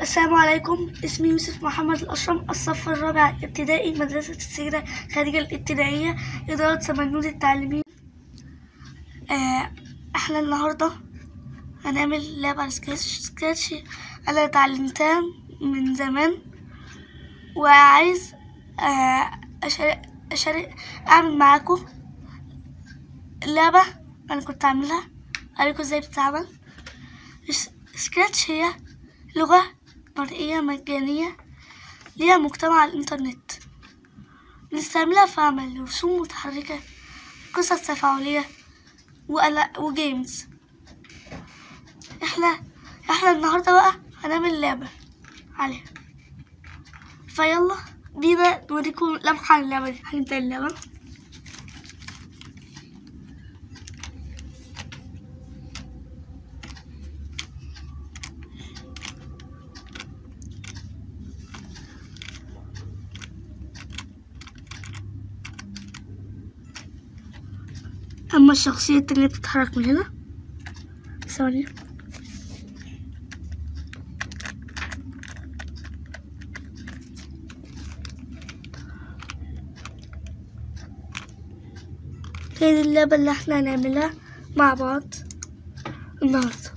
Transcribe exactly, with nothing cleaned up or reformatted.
السلام عليكم. اسمي يوسف محمد الأشرم، الصف الرابع ابتدائي، مدرسة السيدة خديجة الابتدائية، إدارة سمنود التعليمية. آه احنا النهاردة هنعمل لعبة على سكراتش. سكراتش أنا اتعلمتها من زمان وعايز آه أشارك, أشارك أعمل معاكم اللعبة. أنا كنت أعملها أوريكم ازاي بتتعمل. سكراتش هي لغة مرئية مجانية ليها مجتمع على الإنترنت، بنستعملها في عمل رسوم متحركة، قصص تفاعلية وجيمز. احنا احنا النهاردة بقى هنعمل لعبة عليها، فيلا بينا نوريكم لمحة عن اللعبة دي. هنبدأ اللعبة. أما الشخصية التانية بتتحرك من هنا. ثواني. هي دي اللعبة اللي احنا هنعملها مع بعض النهاردة.